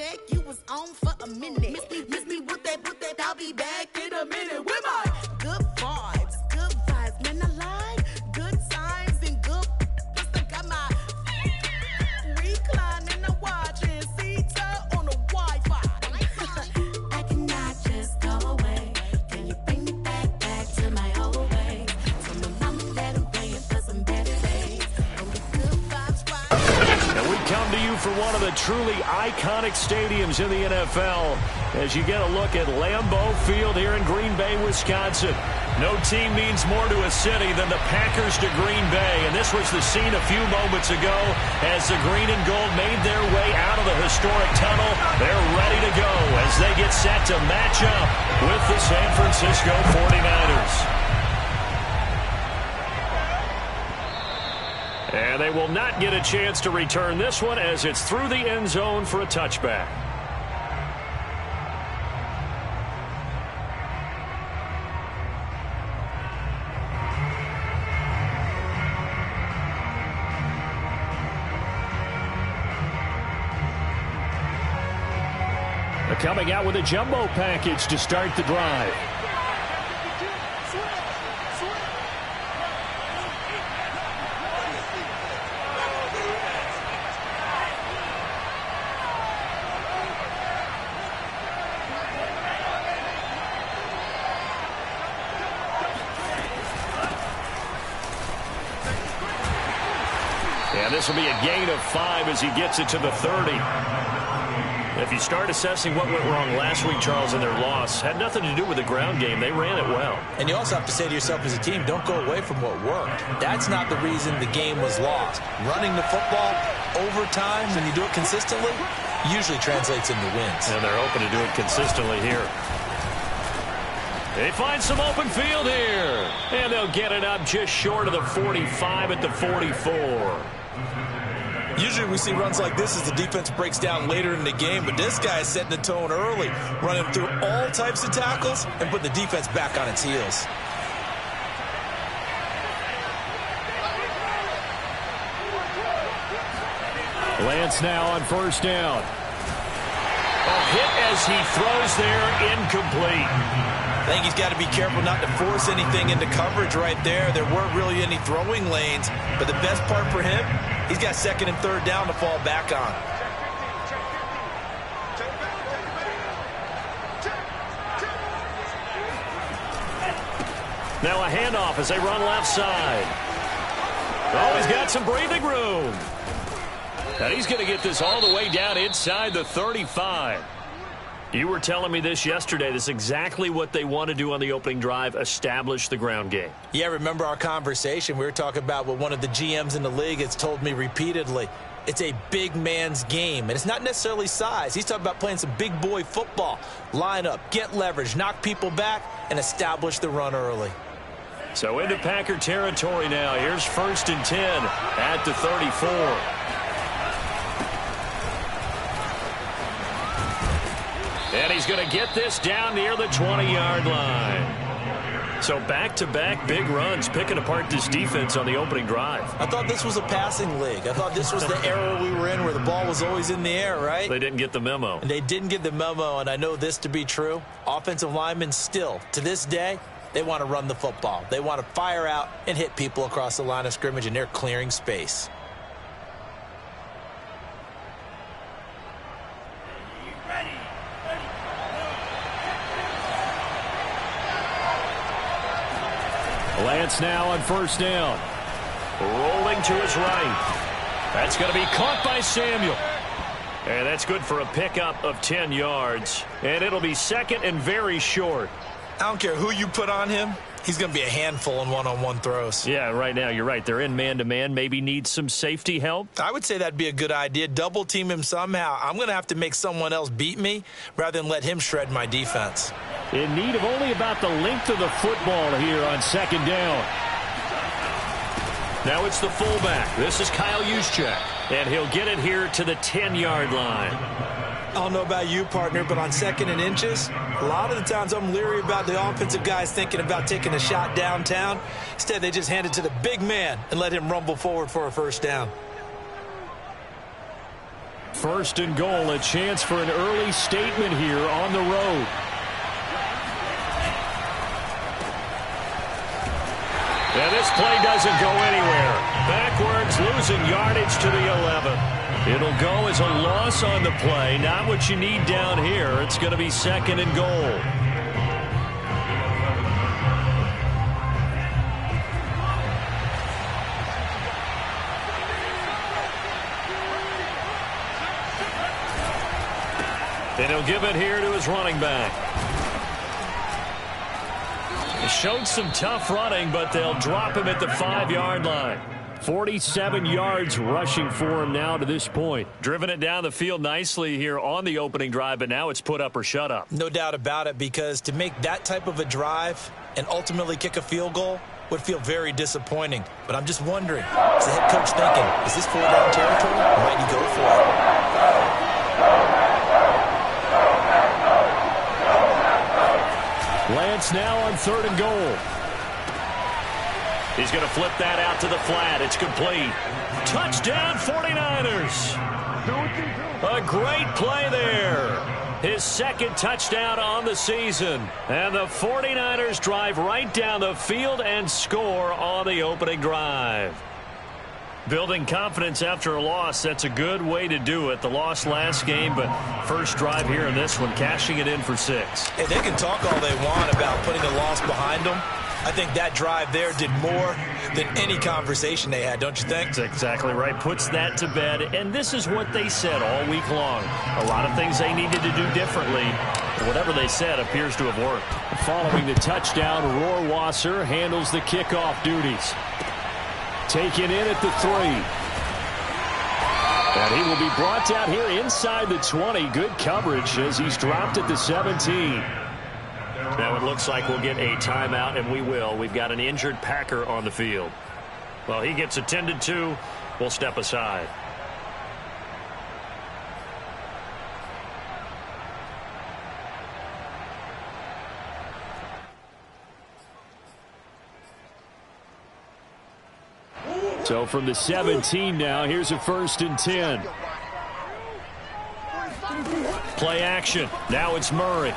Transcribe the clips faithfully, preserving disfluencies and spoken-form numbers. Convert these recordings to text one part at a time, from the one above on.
check, you was on for a minute. Miss me, miss me with that, with that, I'll be back in a minute with my good vibes, good vibes, man, I lied. Good times and good, plus I got my recline and I'm watching Sita on the Wi-Fi. I cannot just go away. Can you bring me back, back to my old ways? Tell my mama that I'm paying for some better days. On the good vibes ride. And we come to you from one of the truly iconic stadiums in the N F L as you get a look at Lambeau Field here in Green Bay, Wisconsin. No team means more to a city than the Packers to Green Bay, and this was the scene a few moments ago as the green and gold made their way out of the historic tunnel. They're ready to go as they get set to match up with the San Francisco forty-niners. And they will not get a chance to return this one as it's through the end zone for a touchback. Coming out with a jumbo package to start the drive. And this will be a gain of five as he gets it to the thirty. If you start assessing what went wrong last week, Charles, in their loss, had nothing to do with the ground game. They ran it well. And you also have to say to yourself as a team, don't go away from what worked. That's not the reason the game was lost. Running the football overtime, when you do it consistently, usually translates into wins. And they're hoping to do it consistently here. They find some open field here. And they'll get it up just short of the forty-five at the forty-four. Usually we see runs like this as the defense breaks down later in the game, but this guy is setting the tone early, running through all types of tackles and putting the defense back on its heels. Lance now on first down. A hit as he throws there, incomplete. I think he's got to be careful not to force anything into coverage right there. There weren't really any throwing lanes, but the best part for him, he's got second and third down to fall back on. Now a handoff as they run left side. Oh, he's got some breathing room. And he's going to get this all the way down inside the thirty-five. You were telling me this yesterday. This is exactly what they want to do on the opening drive, establish the ground game. Yeah, remember our conversation? We were talking about what one of the G Ms in the league has told me repeatedly. It's a big man's game, and it's not necessarily size. He's talking about playing some big boy football. Line up, get leverage, knock people back, and establish the run early. So into Packer territory now. Here's first and ten at the thirty-four. And he's going to get this down near the twenty-yard line. So back-to-back big runs, picking apart this defense on the opening drive. I thought this was a passing league. I thought this was the era we were in where the ball was always in the air, right? They didn't get the memo. And they didn't get the memo, and I know this to be true. Offensive linemen still, to this day, they want to run the football. They want to fire out and hit people across the line of scrimmage, and they're clearing space. Lance now on first down. Rolling to his right. That's going to be caught by Samuel. And that's good for a pickup of ten yards. And it'll be second and very short. I don't care who you put on him. He's going to be a handful in one-on-one throws. Yeah, right now, you're right. They're in man-to-man. Maybe need some safety help. I would say that'd be a good idea. Double team him somehow. I'm going to have to make someone else beat me rather than let him shred my defense. In need of only about the length of the football here on second down. Now it's the fullback. This is Kyle Juszczyk. And he'll get it here to the ten-yard line. I don't know about you, partner, but on second and inches, a lot of the times I'm leery about the offensive guys thinking about taking a shot downtown. Instead, they just hand it to the big man and let him rumble forward for a first down. First and goal, a chance for an early statement here on the road. And this play doesn't go anywhere. Backwards, losing yardage to the eleven. It'll go as a loss on the play. Not what you need down here. It's going to be second and goal. And he'll give it here to his running back. He showed some tough running, but they'll drop him at the five-yard line. forty-seven yards rushing for him now to this point. Driven it down the field nicely here on the opening drive, but now it's put up or shut up. No doubt about it, because to make that type of a drive and ultimately kick a field goal would feel very disappointing. But I'm just wondering, is the head coach thinking, is this four down territory, or might he go for it? Lance now on third and goal. He's going to flip that out to the flat. It's complete. Touchdown, forty-niners. A great play there. His second touchdown on the season. And the forty-niners drive right down the field and score on the opening drive. Building confidence after a loss, that's a good way to do it. The loss last game, but first drive here in this one, cashing it in for six. Hey, they can talk all they want about putting a loss behind them. I think that drive there did more than any conversation they had, don't you think? That's exactly right. Puts that to bed, and this is what they said all week long. A lot of things they needed to do differently. Whatever they said appears to have worked. Following the touchdown, Rohrwasser handles the kickoff duties. Taken in at the three. And he will be brought down here inside the twenty. Good coverage as he's dropped at the seventeen. Now it looks like we'll get a timeout, and we will. We've got an injured Packer on the field. Well, he gets attended to. We'll step aside. So from the seventeen now, here's a first and ten. Play action. Now it's Murray.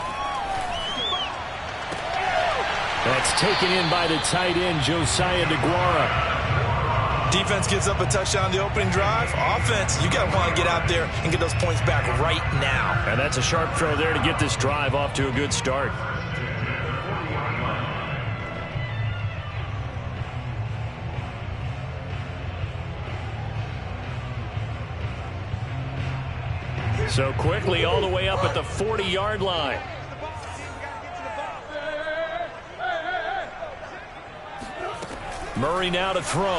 That's taken in by the tight end, Josiah DeGuara. Defense gives up a touchdown on the opening drive. Offense, you got to want to get out there and get those points back right now. And that's a sharp throw there to get this drive off to a good start. So quickly all the way up at the forty-yard line. Murray now to throw.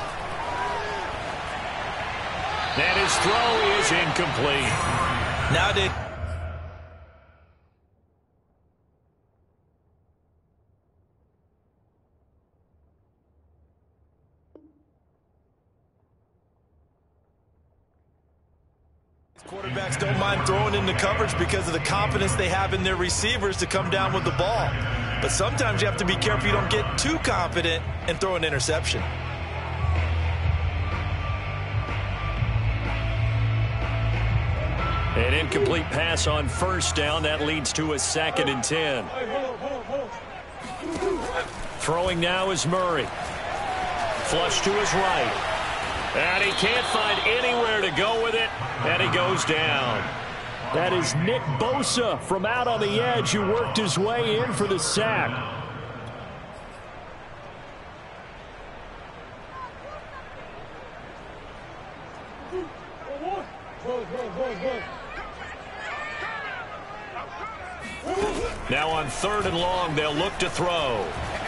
And his throw is incomplete. Now they... Quarterbacks don't mind throwing into coverage because of the confidence they have in their receivers to come down with the ball. But sometimes you have to be careful you don't get too confident and throw an interception. An incomplete pass on first down. That leads to a second and ten. Throwing now is Murray. Flush to his right. And he can't find anywhere to go with it. And he goes down. That is Nick Bosa from out on the edge who worked his way in for the sack. Now on third and long, they'll look to throw.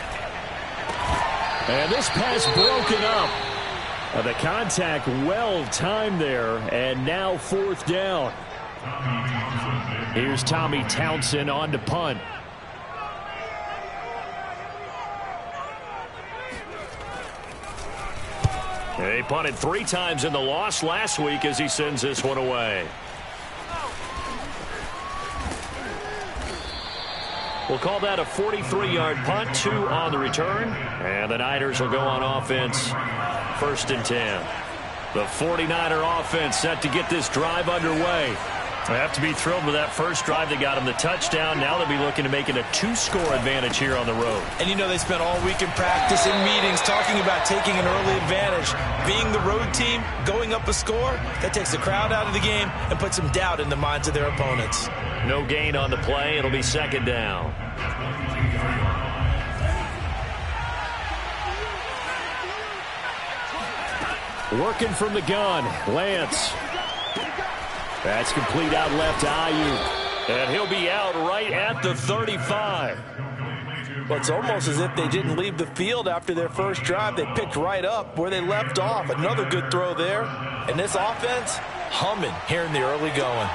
And this pass broken up. Uh, the contact well timed there, and now fourth down. Here's Tommy Townsend on to punt. He punted three times in the loss last week as he sends this one away. We'll call that a forty-three yard punt, two on the return. And the Niners will go on offense, first and ten. The forty-niner offense set to get this drive underway. They have to be thrilled with that first drive that got them the touchdown. Now they'll be looking to make it a two-score advantage here on the road. And you know they spent all week in practice, in meetings, talking about taking an early advantage. Being the road team, going up a score, that takes the crowd out of the game and puts some doubt in the minds of their opponents. No gain on the play. It'll be second down. Working from the gun, Lance. That's complete out left to Aiyuk. And he'll be out right at the thirty-five. Well, it's almost as if they didn't leave the field after their first drive. They picked right up where they left off. Another good throw there. And this offense, humming here in the early going.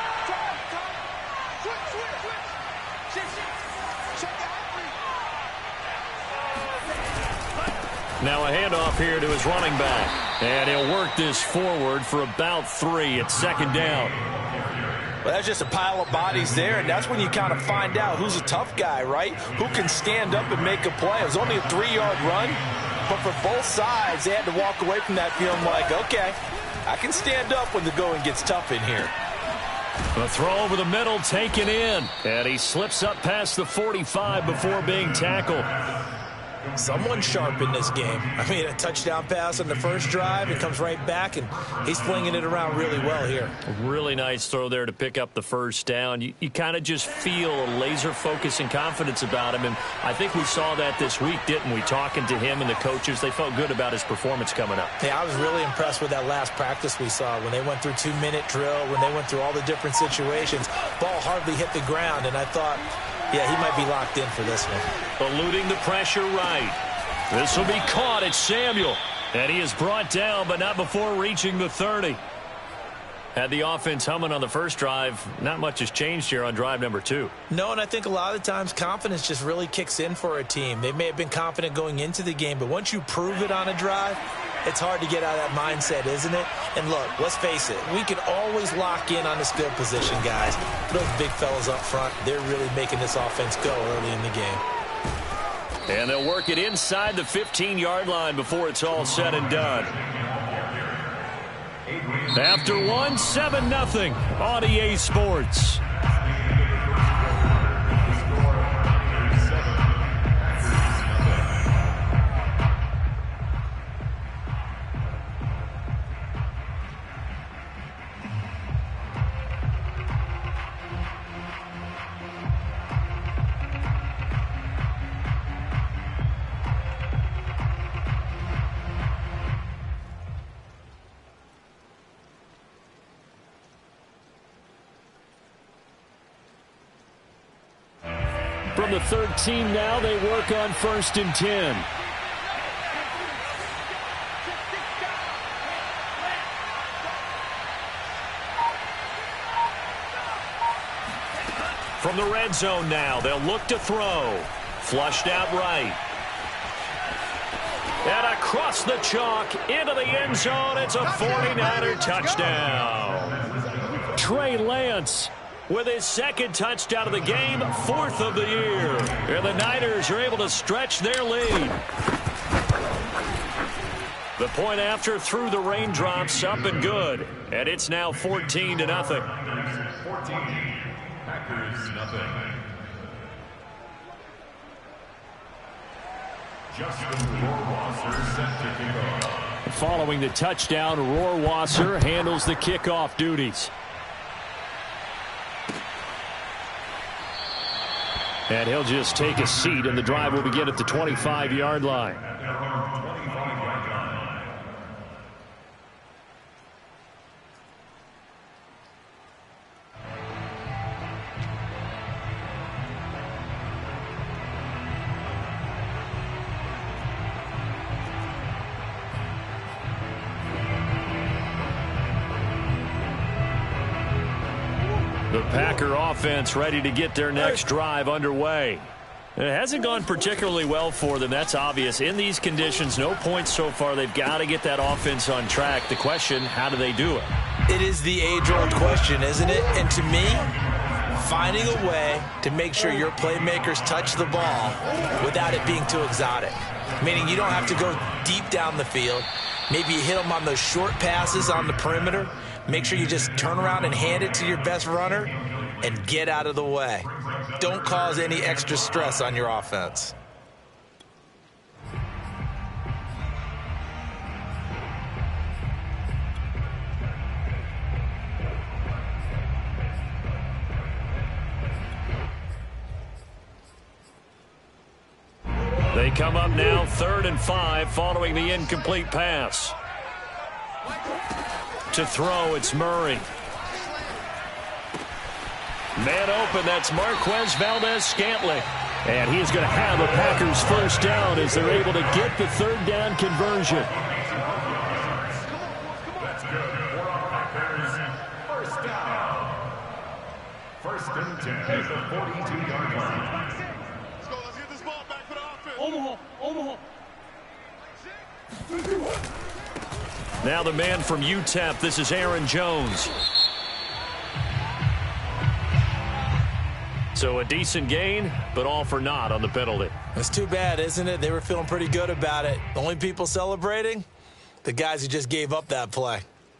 Now a handoff here to his running back. And he'll work this forward for about three at second down. Well, that's just a pile of bodies there, and that's when you kind of find out who's a tough guy, right? Who can stand up and make a play. It was only a three-yard run, but for both sides, they had to walk away from that feeling like, okay, I can stand up when the going gets tough in here. The throw over the middle taken in, and he slips up past the forty-five before being tackled. Someone sharp in this game. I mean, a touchdown pass on the first drive. It comes right back, and he's flinging it around really well here. A really nice throw there to pick up the first down. You, you kind of just feel a laser focus and confidence about him, and I think we saw that this week, didn't we? Talking to him and the coaches, they felt good about his performance coming up. Yeah, I was really impressed with that last practice we saw when they went through two-minute drill, when they went through all the different situations. Ball hardly hit the ground, and I thought, yeah, he might be locked in for this one. Eluding the pressure right. This will be caught. It's Samuel. And he is brought down, but not before reaching the thirty. Had the offense humming on the first drive. Not much has changed here on drive number two. No, and I think a lot of times confidence just really kicks in for a team. They may have been confident going into the game, but once you prove it on a drive, it's hard to get out of that mindset, isn't it? And look, let's face it, we can always lock in on the skill position, guys. Those big fellas up front, they're really making this offense go early in the game. And they'll work it inside the fifteen-yard line before it's all said and done. After one, seven nothing on E A Sports. From the thirteen now, they work on first and ten. From the red zone now, they'll look to throw. Flushed out right. And across the chalk into the end zone. It's a forty-niner touchdown. Trey Lance with his second touchdown of the game, fourth of the year. And the Niners are able to stretch their lead. The point after through the raindrops, up and good. And it's now fourteen to nothing. fourteen, Packers nothing. Justin Rohrwasser set to kick off. Following the touchdown, Rohrwasser handles the kickoff duties. And he'll just take a seat, and the drive will begin at the twenty-five-yard line. The Packer offense ready to get their next drive underway. It hasn't gone particularly well for them. That's obvious. In these conditions, no points so far. They've got to get that offense on track. The question, how do they do it? It is the age-old question, isn't it? And to me, finding a way to make sure your playmakers touch the ball without it being too exotic. Meaning you don't have to go deep down the field. Maybe you hit them on those short passes on the perimeter. Make sure you just turn around and hand it to your best runner and get out of the way. Don't cause any extra stress on your offense. They come up now third and five following the incomplete pass. To throw, it's Murray. Man open, that's Marquez Valdes-Scantling. And he is going to have a Packers first down as they're able to get the third down conversion. That's good for our Packers. First down. First and ten at the forty-two yard line. Let's go. Let's get this ball back for the offense. Omaha, Omaha. Now the man from U T E P, this is Aaron Jones. So a decent gain, but all for naught on the penalty. It's too bad, isn't it? They were feeling pretty good about it. The only people celebrating? The guys who just gave up that play.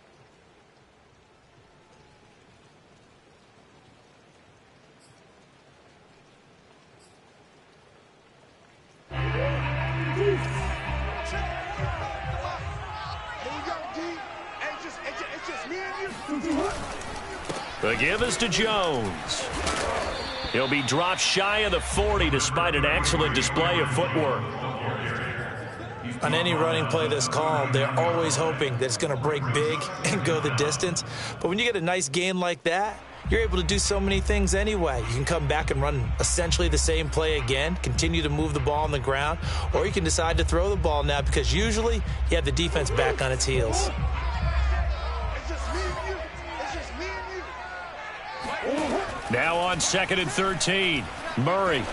The give is to Jones. He'll be dropped shy of the forty despite an excellent display of footwork. On any running play that's called, they're always hoping that it's going to break big and go the distance. But when you get a nice gain like that, you're able to do so many things anyway. You can come back and run essentially the same play again, continue to move the ball on the ground, or you can decide to throw the ball now because usually you have the defense back on its heels. Now on second and thirteen, Murray.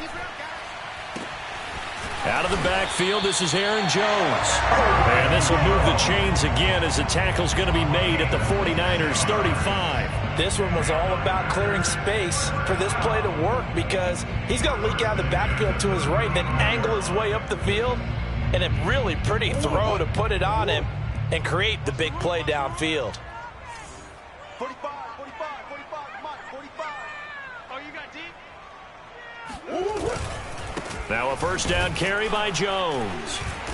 Out of the backfield, this is Aaron Jones. And this will move the chains again as the tackle's going to be made at the forty-niners thirty-five. This one was all about clearing space for this play to work because he's going to leak out of the backfield to his right and then angle his way up the field. And a really pretty throw to put it on him and create the big play downfield. forty-five, forty-five, forty-five, come on, forty-five. Oh, you got deep? Now a first down carry by Jones.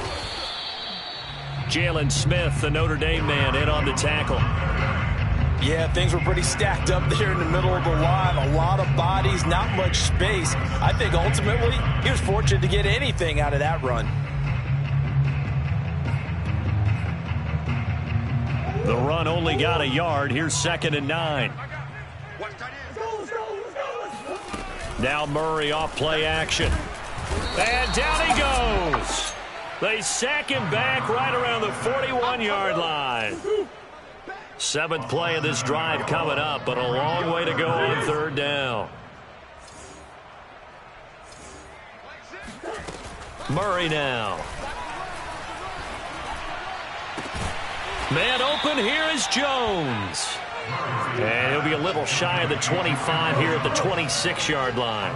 Jalen Smith, the Notre Dame man, in on the tackle. Yeah, things were pretty stacked up there in the middle of the line. A lot of bodies, not much space. I think ultimately he was fortunate to get anything out of that run. The run only got a yard. Here's second and nine. Now Murray off play action. And down he goes. They sack him back right around the forty-one yard line. Seventh play of this drive coming up, but a long way to go on third down. Murray now. Man open, here is Jones. And he'll be a little shy of the twenty-five here at the twenty-six yard line.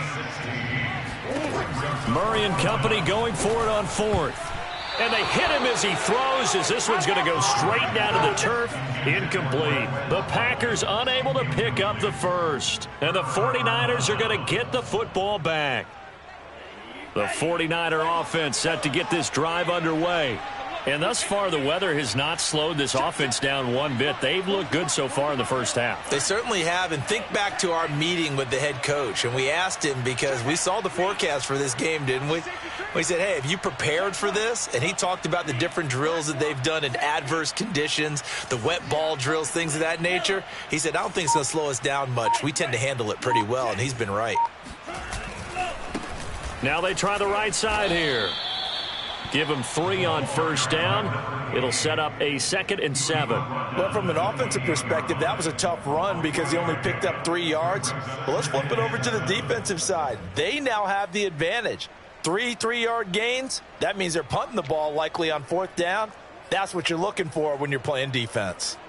Murray and company going for it on fourth. And they hit him as he throws, as this one's going to go straight down to the turf. Incomplete. The Packers unable to pick up the first. And the forty-niners are going to get the football back. The forty-niner offense set to get this drive underway. And thus far, the weather has not slowed this offense down one bit. They've looked good so far in the first half. They certainly have. And think back to our meeting with the head coach. And we asked him because we saw the forecast for this game, didn't we? We said, hey, have you prepared for this? And he talked about the different drills that they've done in adverse conditions, the wet ball drills, things of that nature. He said, I don't think it's going to slow us down much. We tend to handle it pretty well, and he's been right. Now they try the right side here. Give him three on first down. It'll set up a second and seven. Well, from an offensive perspective, that was a tough run because he only picked up three yards. Well, let's flip it over to the defensive side. They now have the advantage. Three three-yard gains, that means they're punting the ball likely on fourth down. That's what you're looking for when you're playing defense.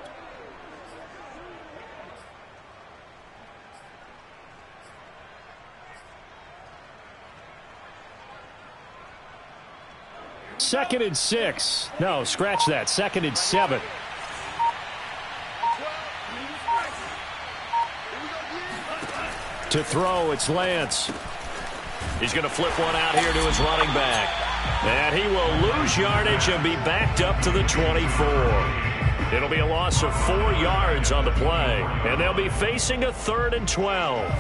Second and six. No, scratch that. Second and seven. To throw, it's Lance. He's going to flip one out here to his running back. And he will lose yardage and be backed up to the twenty-four. It'll be a loss of four yards on the play. And they'll be facing a third and twelve.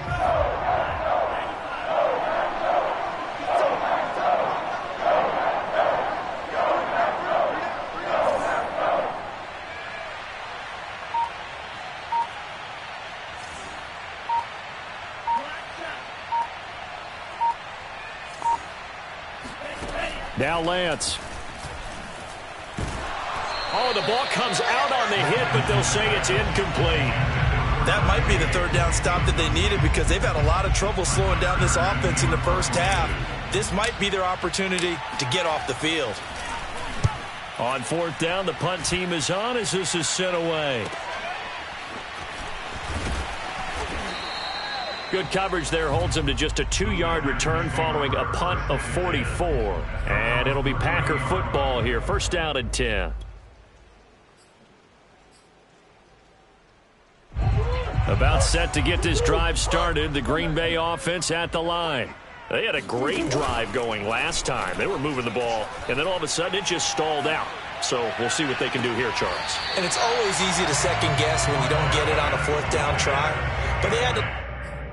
Now Lance. Oh, the ball comes out on the hit, but they'll say it's incomplete. That might be the third down stop that they needed because they've had a lot of trouble slowing down this offense in the first half. This might be their opportunity to get off the field. On fourth down, the punt team is on as this is sent away. Good coverage there holds them to just a two-yard return following a punt of forty-four. And it'll be Packer football here. First down and ten. About set to get this drive started. The Green Bay offense at the line. They had a great drive going last time. They were moving the ball, and then all of a sudden it just stalled out. So we'll see what they can do here, Charles. And it's always easy to second guess when you don't get it on a fourth down try. But they had to...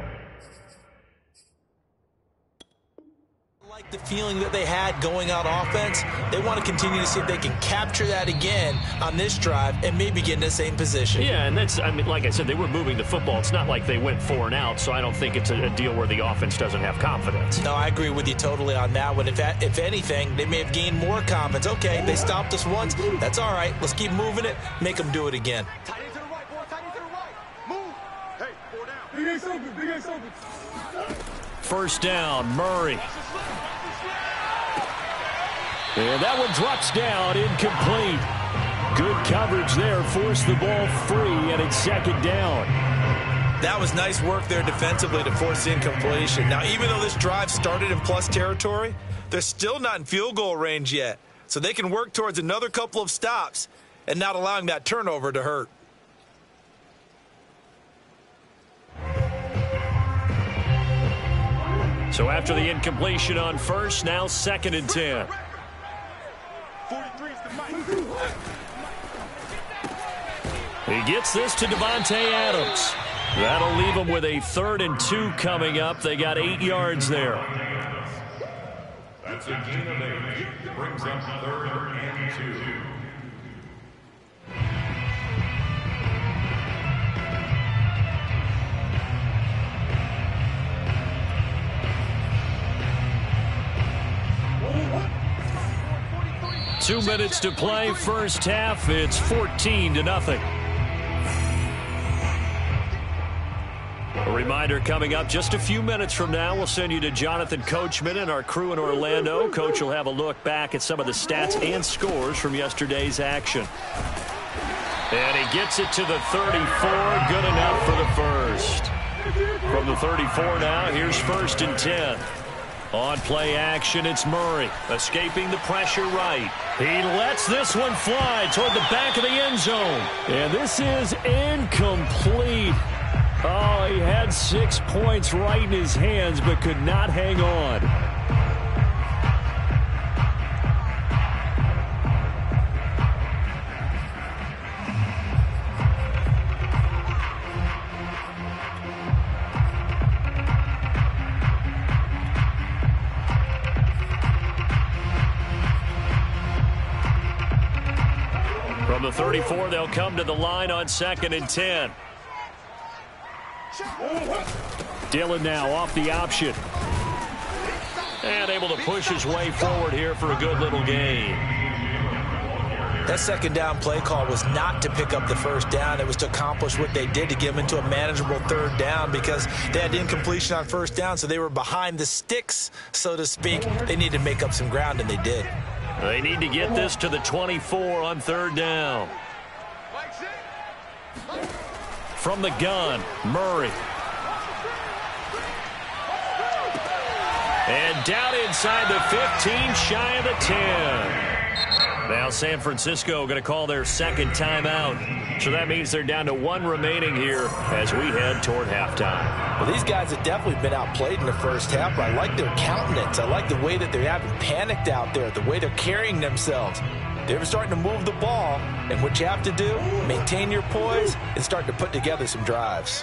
the feeling that they had going on offense, they want to continue to see if they can capture that again on this drive and maybe get in the same position. Yeah, and that's, I mean, like I said, they were moving the football. It's not like they went four and out, so I don't think it's a, a deal where the offense doesn't have confidence. No, I agree with you totally on that one. If, if anything, they may have gained more confidence. Okay, they stopped us once. That's all right. Let's keep moving it. Make them do it again. Tight end to the right, boy. Tight end to the right. Move. Hey, four down. Big A's open. Big A's open. First down, Murray. And that one drops down, incomplete. Good coverage there, forced the ball free, and it's second down. That was nice work there defensively to force the incompletion. Now, even though this drive started in plus territory, they're still not in field goal range yet. So they can work towards another couple of stops and not allowing that turnover to hurt. So after the incompletion on first, now second and ten. He gets this to Devontae Adams. That'll leave him with a third and two coming up. They got eight yards there. That's a gain of eight. Brings up third and two. Two minutes to play, first half. It's fourteen to nothing. A reminder coming up just a few minutes from now. We'll send you to Jonathan Coachman and our crew in Orlando. Coach will have a look back at some of the stats and scores from yesterday's action. And he gets it to the thirty-four. Good enough for the first. From the thirty-four now, here's first and ten. On play action, it's Murray, escaping the pressure right. He lets this one fly toward the back of the end zone. And this is incomplete. Oh, he had six points right in his hands, but could not hang on. From the thirty-four, they'll come to the line on second and ten. Dillon now off the option. And able to push his way forward here for a good little gain. That second down play call was not to pick up the first down. It was to accomplish what they did to get them into a manageable third down because they had incompletion on first down, so they were behind the sticks, so to speak. They needed to make up some ground, and they did. They need to get this to the twenty-four on third down. From the gun, Murray. And down inside the fifteen, shy of the ten. Now San Francisco going to call their second timeout. So that means they're down to one remaining here as we head toward halftime. Well, these guys have definitely been outplayed in the first half, but I like their countenance. I like the way that they haven't panicked out there, the way they're carrying themselves. They're starting to move the ball, and what you have to do, maintain your poise and start to put together some drives.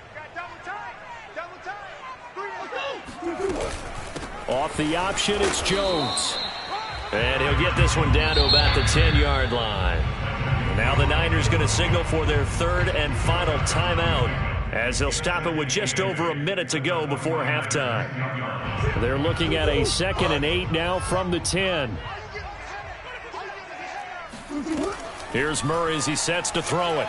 Off the option, it's Jones. And he'll get this one down to about the ten-yard line. Now the Niners going to signal for their third and final timeout as they'll stop it with just over a minute to go before halftime. They're looking at a second and eight now from the ten. Here's Murray as he sets to throw it.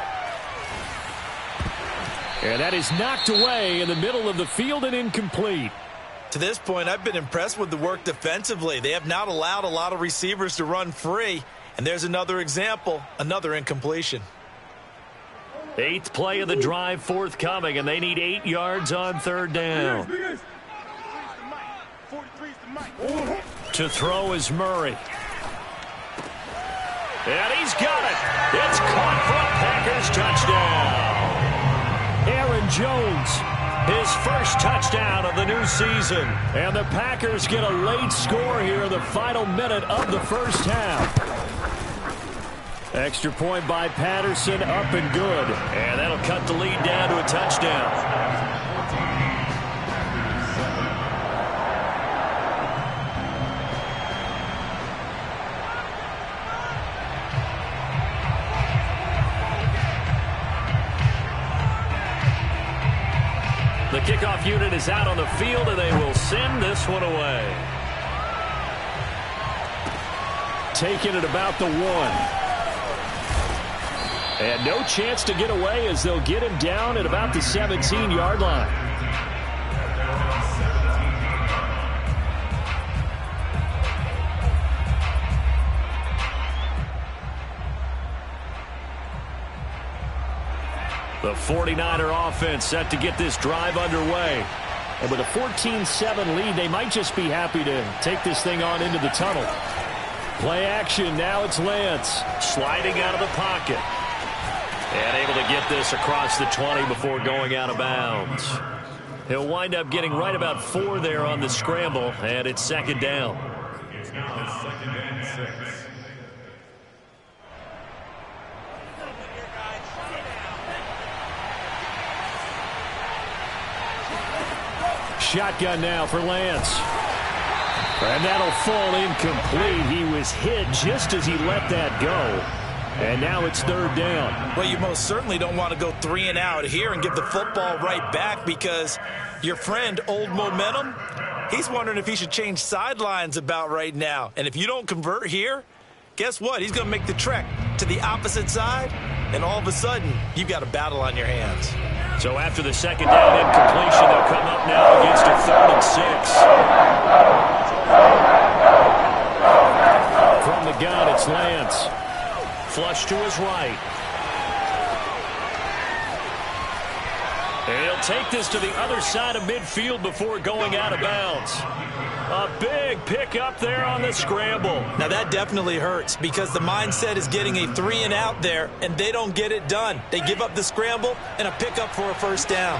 And that is knocked away in the middle of the field and incomplete. To this point, I've been impressed with the work defensively. They have not allowed a lot of receivers to run free. And there's another example, another incompletion. Eighth play of the drive forthcoming, and they need eight yards on third down. To throw is Murray. And he's got it. It's caught for a Packers touchdown. Aaron Jones, his first touchdown of the new season. And the Packers get a late score here in the final minute of the first half. Extra point by Patterson, up and good. And that'll cut the lead down to a touchdown. The kickoff unit is out on the field, and they will send this one away. Taking it about the one. And no chance to get away as they'll get him down at about the seventeen-yard line. The forty-niner offense set to get this drive underway. And with a fourteen seven lead, they might just be happy to take this thing on into the tunnel. Play action, now it's Lance. Sliding out of the pocket. And able to get this across the twenty before going out of bounds. He'll wind up getting right about four there on the scramble, and it's second down. It's now second and six. Shotgun now for Lance. And that'll fall incomplete. He was hit just as he let that go. And now it's third down. Well, you most certainly don't want to go three and out here and give the football right back because your friend, Old Momentum, he's wondering if he should change sidelines about right now. And if you don't convert here, guess what? He's going to make the trek to the opposite side, and all of a sudden, you've got a battle on your hands. So after the second down incompletion, they'll come up now against a third and six. From the gun, it's Lance. Flush to his right. And he'll take this to the other side of midfield before going out of bounds. A big pick up there on the scramble. Now that definitely hurts because the mindset is getting a three and out there, and they don't get it done. They give up the scramble and a pickup for a first down.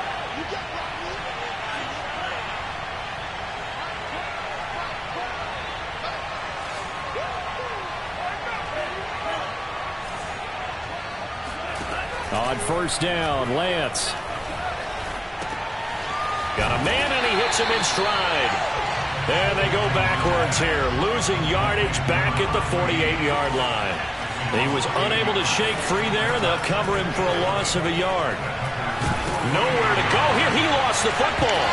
On first down, Lance. Got a man, and he hits him in stride. And they go backwards here, losing yardage back at the forty-eight-yard line. He was unable to shake free there, and they'll cover him for a loss of a yard. Nowhere to go here. He lost the football.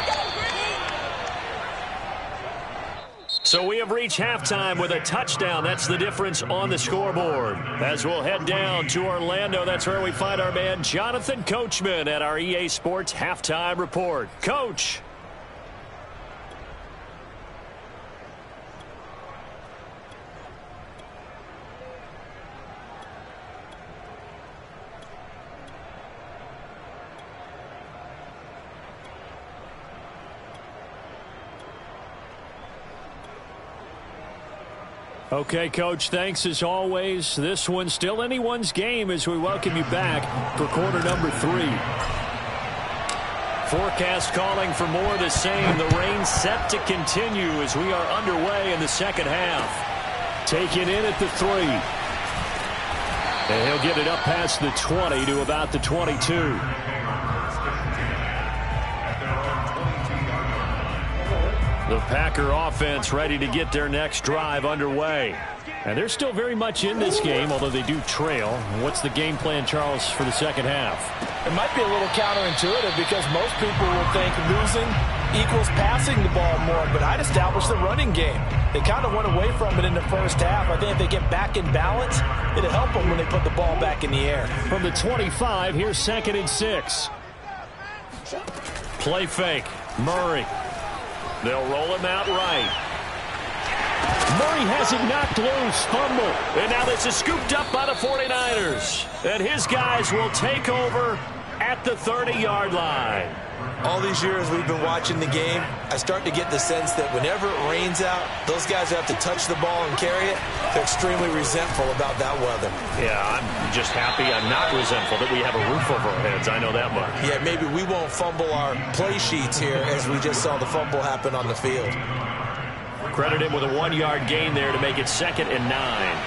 So we have reached halftime with a touchdown. That's the difference on the scoreboard. As we'll head down to Orlando, that's where we find our man Jonathan Coachman at our E A Sports Halftime Report. Coach. Okay, Coach, thanks as always. This one's still anyone's game as we welcome you back for quarter number three. Forecast calling for more of the same. The rain set to continue as we are underway in the second half. Taking in at the three. And he'll get it up past the twenty to about the twenty-two. The Packer offense ready to get their next drive underway. And they're still very much in this game, although they do trail. What's the game plan, Charles, for the second half? It might be a little counterintuitive because most people will think losing equals passing the ball more, but I'd establish the running game. They kind of went away from it in the first half. I think if they get back in balance, it'll help them when they put the ball back in the air. From the twenty-five, here's second and six. Play fake. Murray. They'll roll him out right. Murray has it knocked loose. Fumble. And now this is scooped up by the forty-niners. And his guys will take over at the thirty-yard line. All these years we've been watching the game, I start to get the sense that whenever it rains out, those guys who have to touch the ball and carry it, they're extremely resentful about that weather. Yeah, I'm just happy I'm not resentful that we have a roof over our heads. I know that much. Yeah, maybe we won't fumble our play sheets here as we just saw the fumble happen on the field. Credit him with a one-yard gain there to make it second and nine.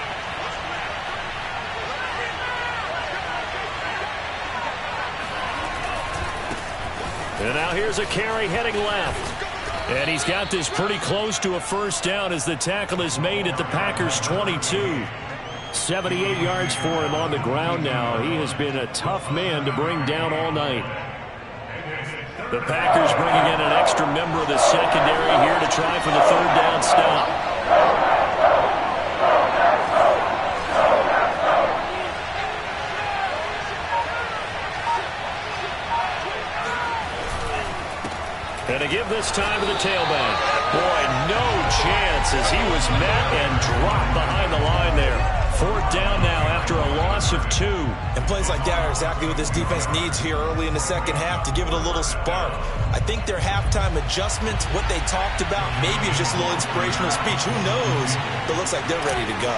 And now here's a carry heading left. And he's got this pretty close to a first down as the tackle is made at the Packers' twenty-two. seventy-eight yards for him on the ground now. He has been a tough man to bring down all night. The Packers bringing in an extra member of the secondary here to try for the third down stop. And to give this time to the tailback. Boy, no chance as he was met and dropped behind the line there. Fourth down now after a loss of two. And plays like that are exactly what this defense needs here early in the second half to give it a little spark. I think their halftime adjustments, what they talked about, maybe it's just a little inspirational speech. Who knows? But it looks like they're ready to go.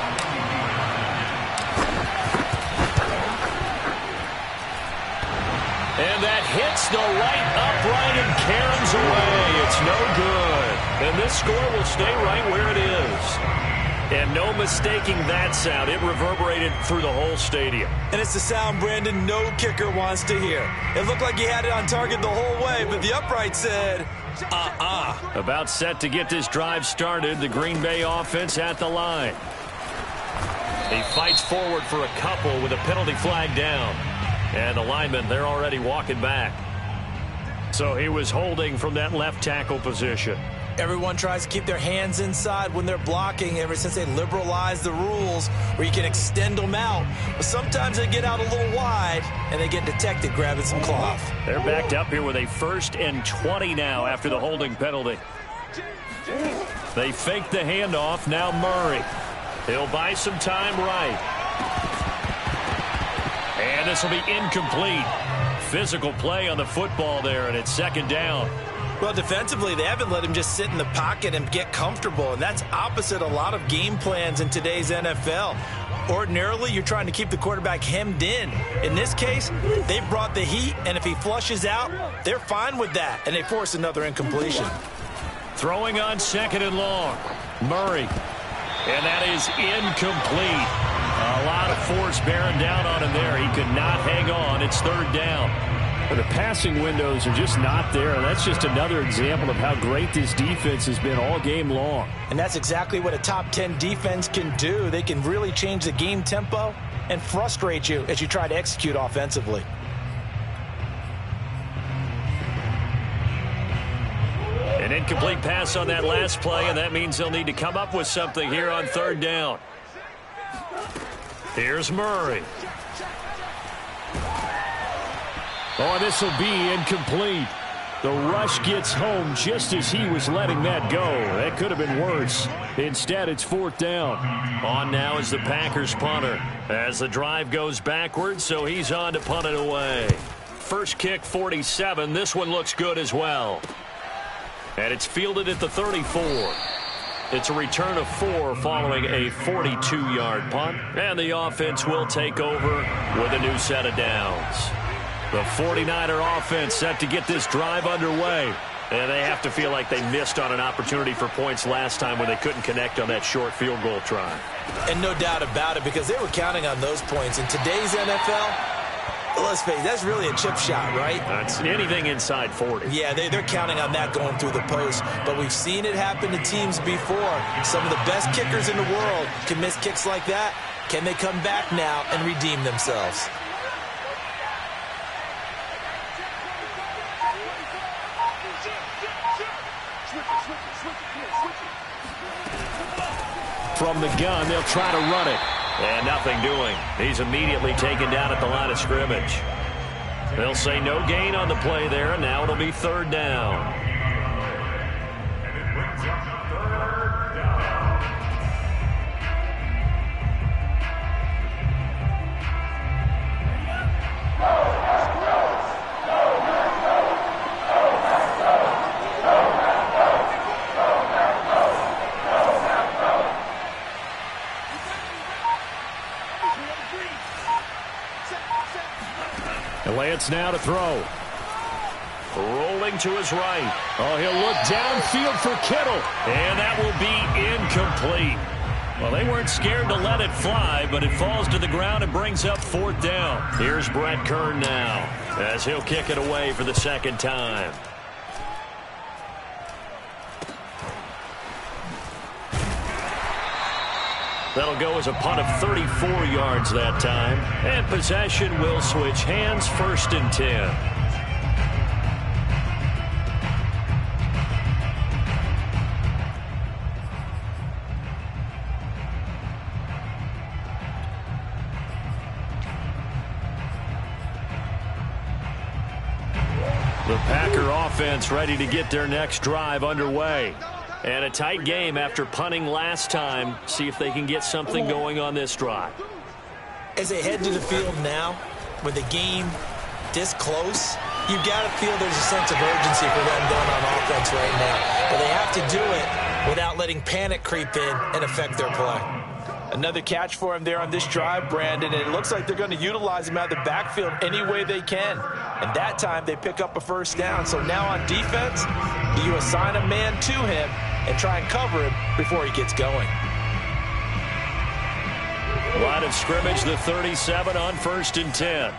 And that hits the right upright and caroms away. It's no good. And this score will stay right where it is. And no mistaking that sound. It reverberated through the whole stadium. And it's the sound Brandon no kicker wants to hear. It looked like he had it on target the whole way, but the upright said, uh-uh. About set to get this drive started. The Green Bay offense at the line. He fights forward for a couple with a penalty flag down. And the linemen, they're already walking back. So he was holding from that left tackle position. Everyone tries to keep their hands inside when they're blocking ever since they liberalized the rules where you can extend them out. But sometimes they get out a little wide and they get detected grabbing some cloth. They're backed up here with a first and twenty now after the holding penalty. They fake the handoff. Now Murray. He'll buy some time right. And this will be incomplete. Physical play on the football there, and it's second down. Well, defensively, they haven't let him just sit in the pocket and get comfortable, and that's opposite a lot of game plans in today's N F L. Ordinarily, you're trying to keep the quarterback hemmed in. In this case, they brought the heat, and if he flushes out, they're fine with that, and they force another incompletion. Throwing on second and long. Murray. And that is incomplete. A lot of force bearing down on him there. He could not hang on. It's third down. But the passing windows are just not there. And that's just another example of how great this defense has been all game long. And that's exactly what a top ten defense can do. They can really change the game tempo and frustrate you as you try to execute offensively. An incomplete pass on that last play, and that means they'll need to come up with something here on third down. Here's Murray. Oh, this will be incomplete. The rush gets home just as he was letting that go. That could have been worse. Instead, it's fourth down. On now is the Packers punter as the drive goes backwards, so he's on to punt it away. First kick, forty-seven. This one looks good as well. And it's fielded at the thirty-four. It's a return of four following a forty-two yard punt. And the offense will take over with a new set of downs. The forty-niner offense set to get this drive underway. And they have to feel like they missed on an opportunity for points last time when they couldn't connect on that short field goal try. And no doubt about it, because they were counting on those points. In today's N F L, let's face it, that's really a chip shot, right? That's anything inside forty. Yeah, they, they're counting on that going through the post. But we've seen it happen to teams before. Some of the best kickers in the world can miss kicks like that. Can they come back now and redeem themselves? From the gun, they'll try to run it. And nothing doing. He's immediately taken down at the line of scrimmage. They'll say no gain on the play there, and now it'll be third down. And it brings up third down. Lance now to throw. Rolling to his right. Oh, he'll look downfield for Kittle. And that will be incomplete. Well, they weren't scared to let it fly, but it falls to the ground and brings up fourth down. Here's Brett Kern now as he'll kick it away for the second time. That'll go as a punt of thirty-four yards that time. And possession will switch hands, first and ten. The Packer offense ready to get their next drive underway. And a tight game after punting last time. See if they can get something going on this drive. As they head to the field now, with the game this close, you've got to feel there's a sense of urgency for them going on offense right now. But they have to do it without letting panic creep in and affect their play. Another catch for him there on this drive, Brandon, and it looks like they're going to utilize him out of the backfield any way they can. And that time they pick up a first down. So now on defense, you assign a man to him and try and cover him before he gets going. Line of scrimmage, the thirty-seven on first and ten.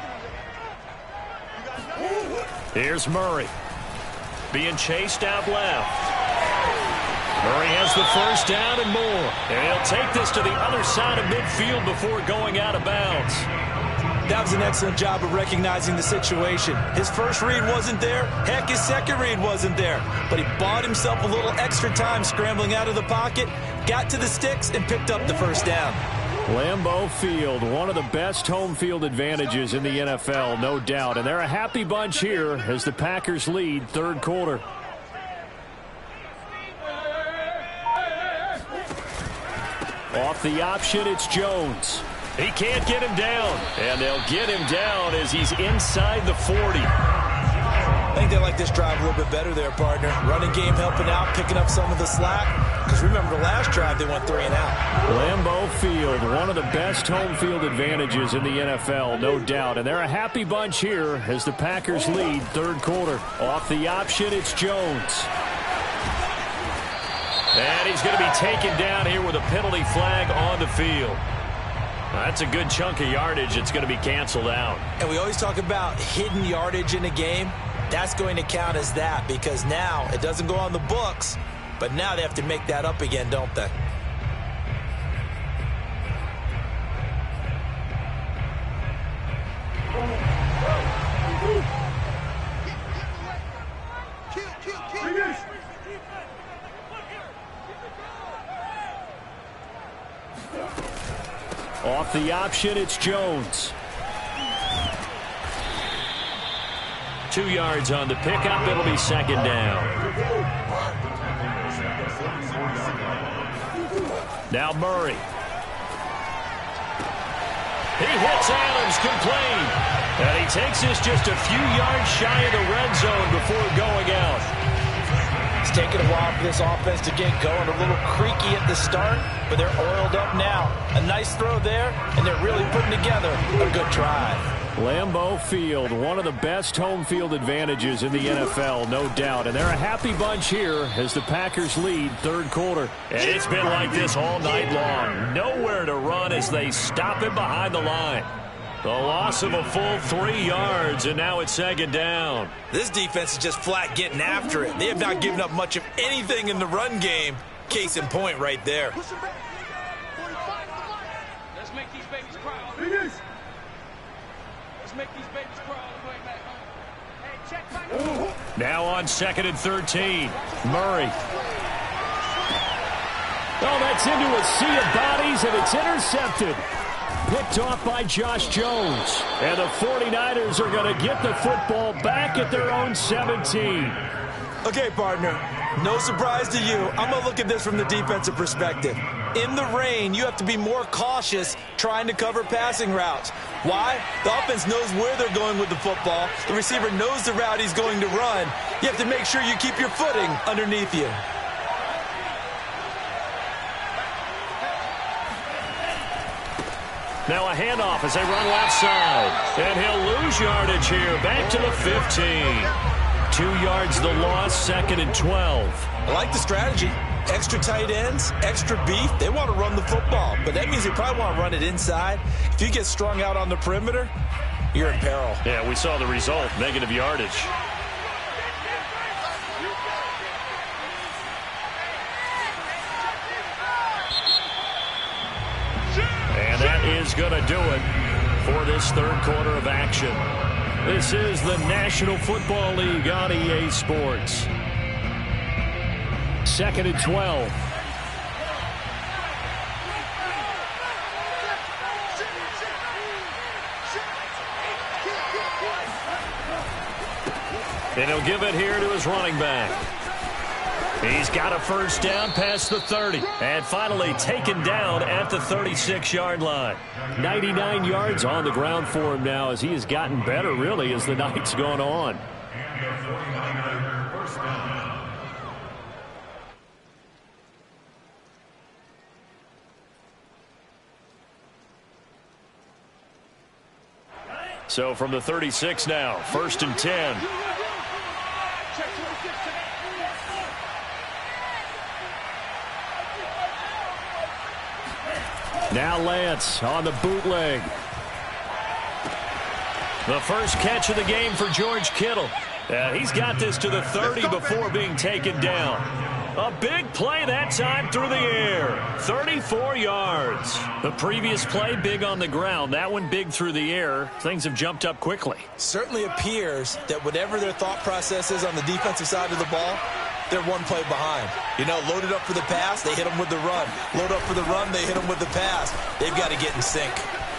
Here's Murray. Being chased out left. Murray has the first down and more. And he'll take this to the other side of midfield before going out of bounds. That was an excellent job of recognizing the situation. His first read wasn't there. Heck, his second read wasn't there. But he bought himself a little extra time scrambling out of the pocket, got to the sticks, and picked up the first down. Lambeau Field, one of the best home field advantages in the N F L, no doubt. And they're a happy bunch here as the Packers lead third quarter. Off the option, it's Jones. He can't get him down. And they'll get him down as he's inside the forty. I think they like this drive a little bit better there, partner. Running game helping out, picking up some of the slack. Because remember, the last drive they went three and out. Lambeau Field, one of the best home field advantages in the N F L, no doubt. And they're a happy bunch here as the Packers lead third quarter. Off the option, it's Jones. And he's going to be taken down here with a penalty flag on the field. That's a good chunk of yardage. It's going to be canceled out. And we always talk about hidden yardage in a game. That's going to count as that because now it doesn't go on the books, but now they have to make that up again, don't they? Off the option, it's Jones. Two yards on the pickup. It'll be second down. Now Murray. He hits Adams complete. And he takes this just a few yards shy of the red zone before going out. taken a while for this offense to get going. A little creaky at the start, but they're oiled up now. A nice throw there, and they're really putting together a good drive. Lambeau Field, one of the best home field advantages in the N F L, no doubt. And they're a happy bunch here as the Packers lead third quarter. And it's been like this all night long. Nowhere to run as they stop him behind the line. The loss of a full three yards, and now it's second down. This defense is just flat getting after it. They have not given up much of anything in the run game. Case in point right there. Let's make these babies cry. Let's make these babies cry all the way back home. Hey, check back. Now on second and thirteen, Murray. Oh, that's into a sea of bodies, and it's intercepted. Picked off by Josh Jones. And the forty-niners are going to get the football back at their own seventeen. Okay, partner, no surprise to you. I'm going to look at this from the defensive perspective. In the rain, you have to be more cautious trying to cover passing routes. Why? The offense knows where they're going with the football. The receiver knows the route he's going to run. You have to make sure you keep your footing underneath you. Now a handoff as they run left side. And he'll lose yardage here. Back to the fifteen. Two yards the loss, second and twelve. I like the strategy. Extra tight ends, extra beef. They want to run the football, but that means they probably want to run it inside. If you get strung out on the perimeter, you're in peril. Yeah, we saw the result, negative yardage. And that is going to do it for this third quarter of action. This is the National Football League on E A Sports. Second and twelve. And he'll give it here to his running back. He's got a first down past the thirty. And finally taken down at the thirty-six yard line. ninety-nine yards on the ground for him now as he has gotten better, really, as the night's gone on. So from the thirty-six now, first and ten. Now Lance on the bootleg. The first catch of the game for George Kittle. Uh, he's got this to the thirty before being taken down. A big play that time through the air. thirty-four yards. The previous play big on the ground. That one big through the air. Things have jumped up quickly. Certainly appears that whatever their thought process is on the defensive side of the ball, they're one play behind. You know, loaded up for the pass, they hit them with the run. Load up for the run, they hit them with the pass. They've got to get in sync.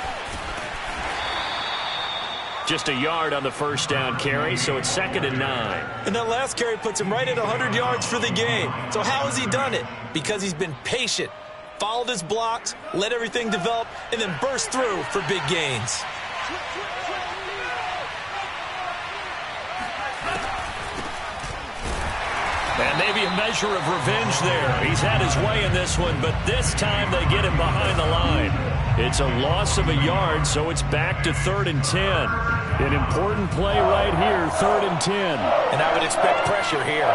Just a yard on the first down carry, so it's second and nine. And that last carry puts him right at one hundred yards for the game. So how has he done it? Because he's been patient, followed his blocks, let everything develop, and then burst through for big gains. And maybe a measure of revenge there. He's had his way in this one, but this time they get him behind the line. It's a loss of a yard, so it's back to third and ten. An important play right here, third and ten. And I would expect pressure here.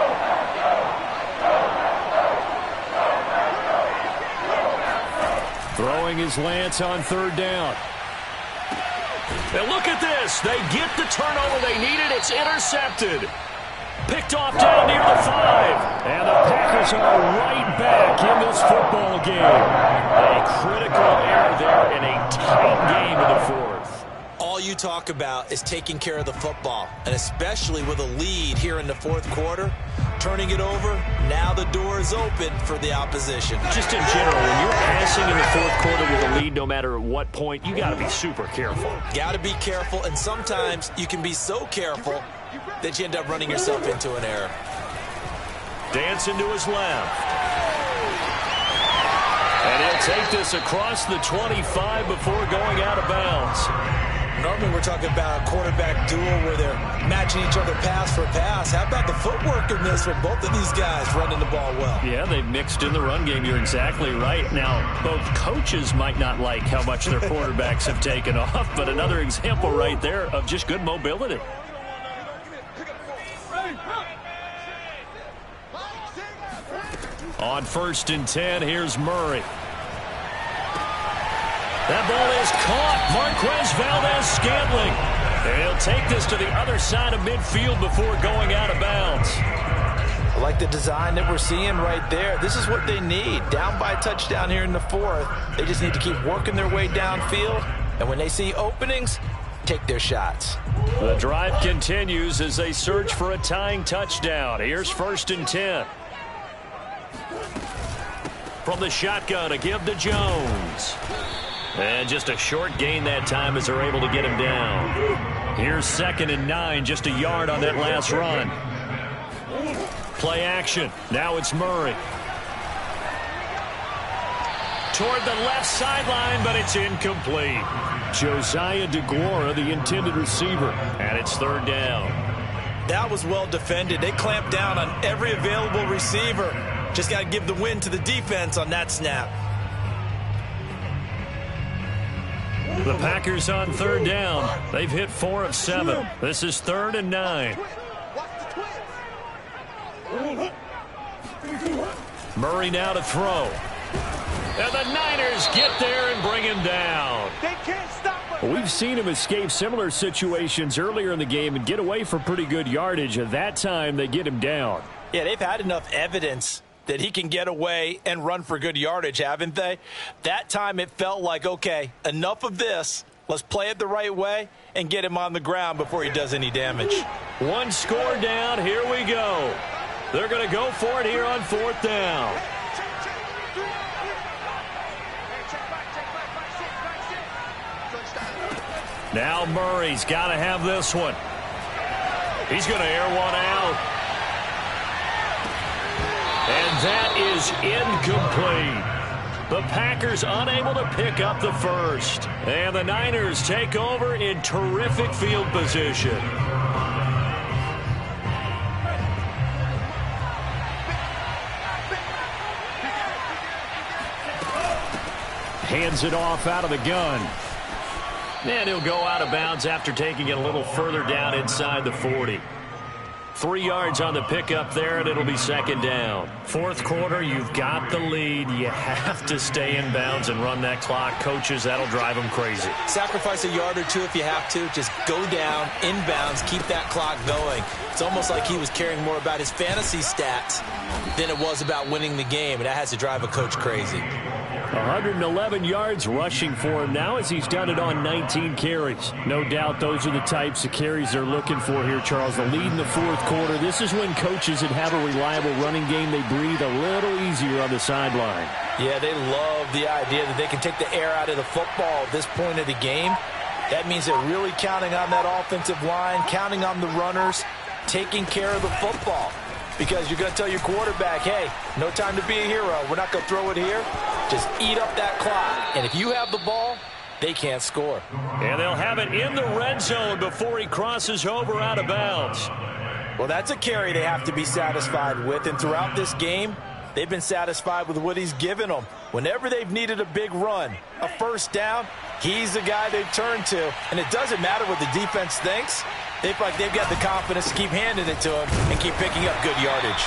Throwing his Lance on third down. And look at this. They get the turnover they needed. It's intercepted. Picked off down near the five. And the Packers are right back in this football game. A critical error there in a tight game in the fourth. All you talk about is taking care of the football, and especially with a lead here in the fourth quarter, turning it over, now the door is open for the opposition. Just in general, when you're passing in the fourth quarter with a lead, no matter at what point, you got to be super careful. Got to be careful, and sometimes you can be so careful that you end up running yourself into an error. Dancing to his left. And he'll take this across the twenty-five before going out of bounds. Normally we're talking about a quarterback duel where they're matching each other pass for pass. How about the footwork in this with both of these guys running the ball well? Yeah, they've mixed in the run game. You're exactly right. Now, both coaches might not like how much their quarterbacks have taken off, but another example right there of just good mobility. On first and ten, here's Murray. That ball is caught. Marquez Valdes-Scantling. And he'll take this to the other side of midfield before going out of bounds. I like the design that we're seeing right there. This is what they need. Down by a touchdown here in the fourth. They just need to keep working their way downfield. And when they see openings, take their shots. The drive continues as they search for a tying touchdown. Here's first and ten. From the shotgun, a give to Jones. And just a short gain that time as they're able to get him down. Here's second and nine, just a yard on that last run. Play action. Now it's Murray. Toward the left sideline, but it's incomplete. Josiah DeGuara, the intended receiver, and it's third down. That was well defended. They clamped down on every available receiver. Just got to give the win to the defense on that snap. The Packers on third down. They've hit four of seven. This is third and nine. Murray now to throw. And the Niners get there and bring him down. They can't stop him. We've seen him escape similar situations earlier in the game and get away for pretty good yardage. At that time, they get him down. Yeah, they've had enough evidence that he can get away and run for good yardage, haven't they? That time it felt like, okay, enough of this. Let's play it the right way and get him on the ground before he does any damage. One score down. Here we go. They're going to go for it here on fourth down. Now Murray's got to have this one. He's going to air one out. And that is incomplete. The Packers unable to pick up the first. And the Niners take over in terrific field position. Hands it off out of the gun. And he'll go out of bounds after taking it a little further down inside the forty. Three yards on the pickup there, and it'll be second down. Fourth quarter, you've got the lead. You have to stay in bounds and run that clock. Coaches, that'll drive them crazy. Sacrifice a yard or two if you have to. Just go down, in bounds, keep that clock going. It's almost like he was caring more about his fantasy stats than it was about winning the game, and that has to drive a coach crazy. one hundred eleven yards rushing for him now as he's done it on nineteen carries. No doubt those are the types of carries they're looking for here, Charles. The lead in the fourth quarter. This is when coaches that have a reliable running game, they breathe a little easier on the sideline. Yeah, they love the idea that they can take the air out of the football at this point of the game. That means they're really counting on that offensive line, counting on the runners, taking care of the football. Because you're going to tell your quarterback, hey, no time to be a hero. We're not going to throw it here. Just eat up that clock. And if you have the ball, they can't score. And they'll have it in the red zone before he crosses over out of bounds. Well, that's a carry they have to be satisfied with. And throughout this game, they've been satisfied with what he's given them. Whenever they've needed a big run, a first down, he's the guy they turn to. And it doesn't matter what the defense thinks. They feel like they've got the confidence to keep handing it to him and keep picking up good yardage.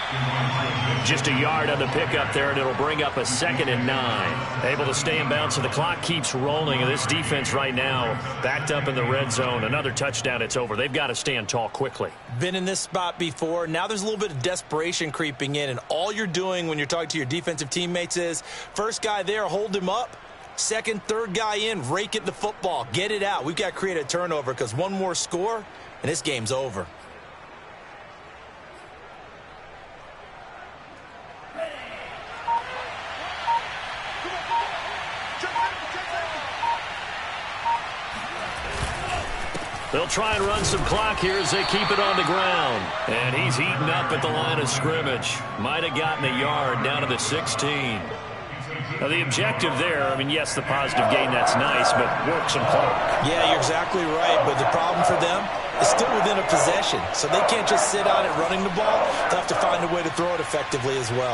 Just a yard on the pickup there, and it'll bring up a second and nine. Able to stay in bounds, so the clock keeps rolling. And this defense right now backed up in the red zone. Another touchdown, it's over. They've got to stand tall quickly. Been in this spot before. Now there's a little bit of desperation creeping in, and all you're doing when you're talking to your defensive teammates is first guy there, hold him up. Second, third guy in, rake it the football. Get it out. We've got to create a turnover because one more score, and this game's over. They'll try and run some clock here as they keep it on the ground. And he's eaten up at the line of scrimmage. Might have gotten a yard down to the sixteen. Now, the objective there, I mean, yes, the positive gain, that's nice, but work some clock. Yeah, you're exactly right, but the problem for them is still within a possession, so they can't just sit on it running the ball. They'll have to find a way to throw it effectively as well.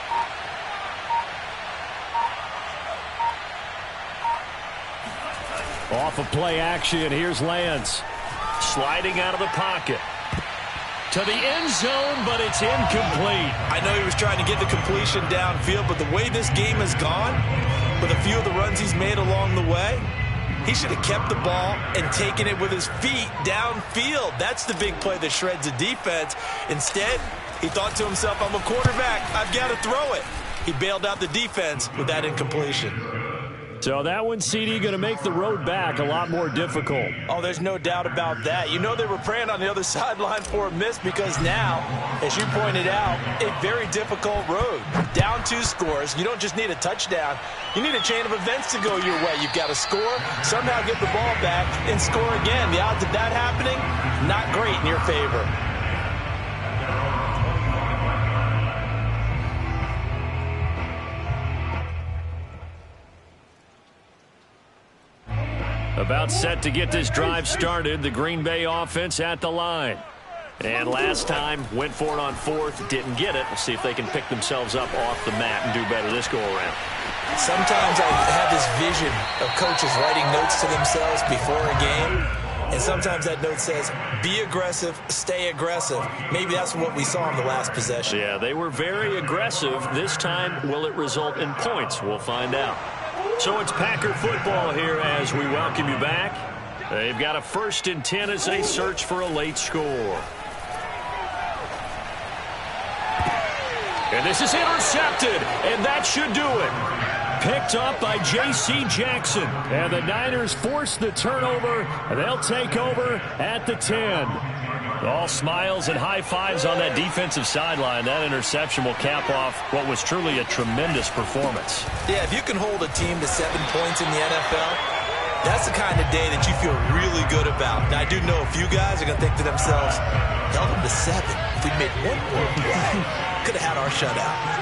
Off of play action, here's Lance. Sliding out of the pocket. To the end zone, but it's incomplete. I know he was trying to get the completion downfield, but the way this game has gone, with a few of the runs he's made along the way, he should have kept the ball and taken it with his feet downfield. That's the big play that shreds the defense. Instead, he thought to himself, I'm a quarterback, I've got to throw it. He bailed out the defense with that incompletion. So that one, C D, going to make the road back a lot more difficult. Oh, there's no doubt about that. You know they were praying on the other sideline for a miss because now, as you pointed out, a very difficult road. Down two scores. You don't just need a touchdown. You need a chain of events to go your way. You've got to score, somehow get the ball back, and score again. The odds of that happening, not great in your favor. About set to get this drive started, the Green Bay offense at the line. And last time, went for it on fourth, didn't get it. We'll see if they can pick themselves up off the mat and do better this go-around. Sometimes I have this vision of coaches writing notes to themselves before a game, and sometimes that note says, be aggressive, stay aggressive. Maybe that's what we saw in the last possession. Yeah, they were very aggressive. This time, will it result in points? We'll find out. So it's Packer football here as we welcome you back. They've got a first and ten as they search for a late score. And this is intercepted, and that should do it. Picked up by J C Jackson. And the Niners force the turnover, and they'll take over at the ten. All smiles and high fives on that defensive sideline. That interception will cap off what was truly a tremendous performance. Yeah, if you can hold a team to seven points in the N F L, that's the kind of day that you feel really good about. Now, I do know a few guys are going to think to themselves, held them to seven. If we made one more play, could have had our shutout.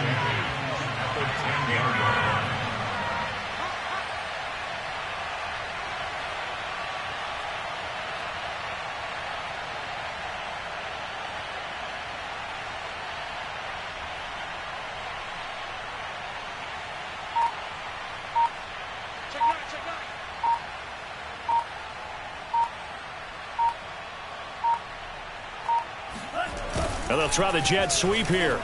And they'll try the jet sweep here.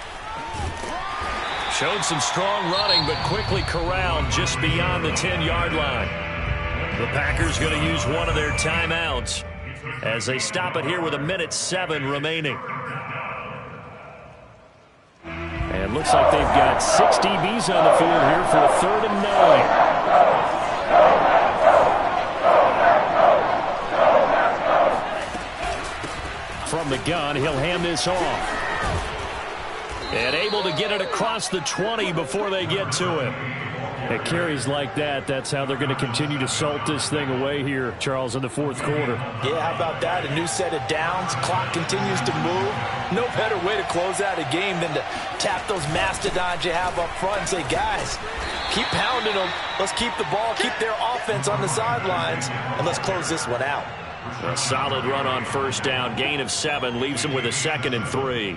Showed some strong running, but quickly corralled just beyond the ten-yard line. The Packers going to use one of their timeouts as they stop it here with a minute seven remaining. And looks like they've got six D Bs on the field here for a third and nine. From the gun, he'll hand this off. And able to get it across the twenty before they get to him. At carries like that, that's how they're going to continue to salt this thing away here, Charles, in the fourth quarter. Yeah, how about that? A new set of downs. Clock continues to move. No better way to close out a game than to tap those mastodons you have up front and say, guys, keep pounding them. Let's keep the ball, keep their offense on the sidelines, and let's close this one out. A solid run on first down. Gain of seven leaves them with a second and three.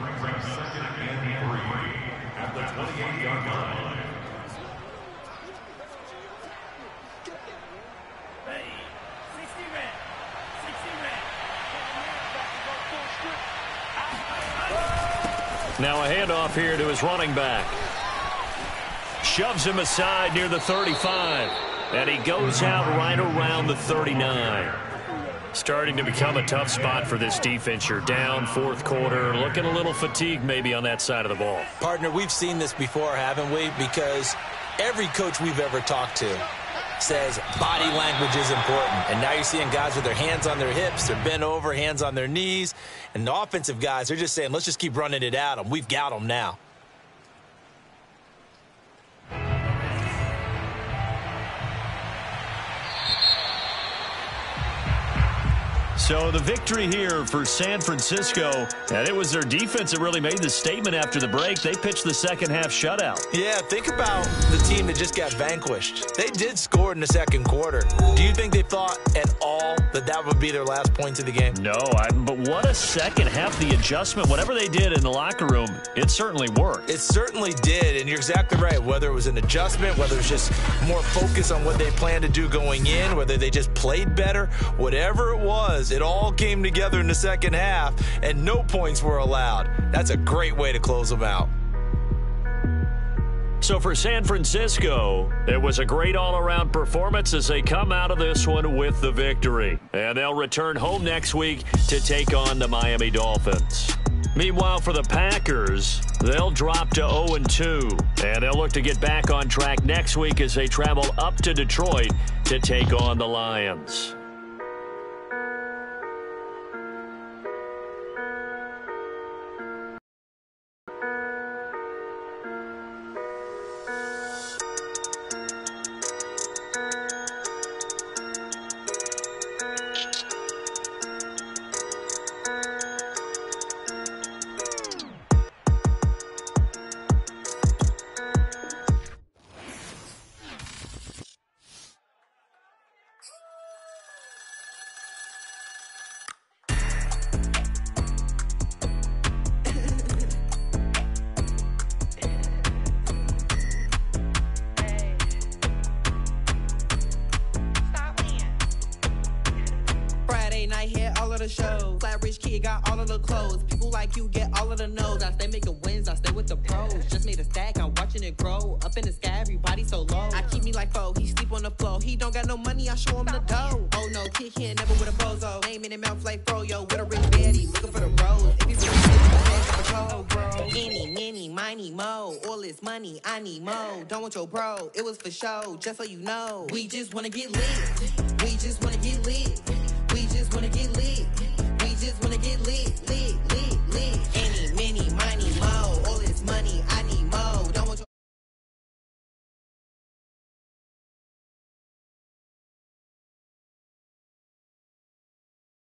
Now a handoff here to his running back. Shoves him aside near the thirty-five. And he goes out right around the thirty-nine. Starting to become a tough spot for this defense. You're down fourth quarter. Looking a little fatigued maybe on that side of the ball. Partner, we've seen this before, haven't we? Because every coach we've ever talked to says body language is important. And now you're seeing guys with their hands on their hips. They're bent over, hands on their knees. And the offensive guys, they're just saying, let's just keep running it at them. We've got them now. So the victory here for San Francisco, and it was their defense that really made the statement after the break. They pitched the second half shutout. Yeah, think about the team that just got vanquished. They did score in the second quarter. Do you think they thought at all that that would be their last points of the game? No, I, but what a second half. The adjustment, whatever they did in the locker room, it certainly worked. It certainly did, and you're exactly right. Whether it was an adjustment, whether it was just more focus on what they planned to do going in, whether they just played better, whatever it was, it all came together in the second half, and no points were allowed. That's a great way to close them out. So for San Francisco, it was a great all-around performance as they come out of this one with the victory. And they'll return home next week to take on the Miami Dolphins. Meanwhile, for the Packers, they'll drop to oh and two, and they'll look to get back on track next week as they travel up to Detroit to take on the Lions. Shows. Flat rich kid got all of the clothes. People like you get all of the no's. I stay making wins, I stay with the pros. Just made a stack, I'm watching it grow. Up in the sky, everybody so low. I keep me like foe, he sleep on the floor. He don't got no money, I show him the dough. Oh no, kid can't never with a bozo. Name in the mouth like froyo. With a rich daddy, looking for the rose. If he's really patrol, bro. Any, many, miny, mo. All this money, I need mo. Don't want your bro, it was for show. Just so you know, we just wanna get lit. We just wanna get lit. We just wanna get lit. We just wanna get lit, lit, lit, lit.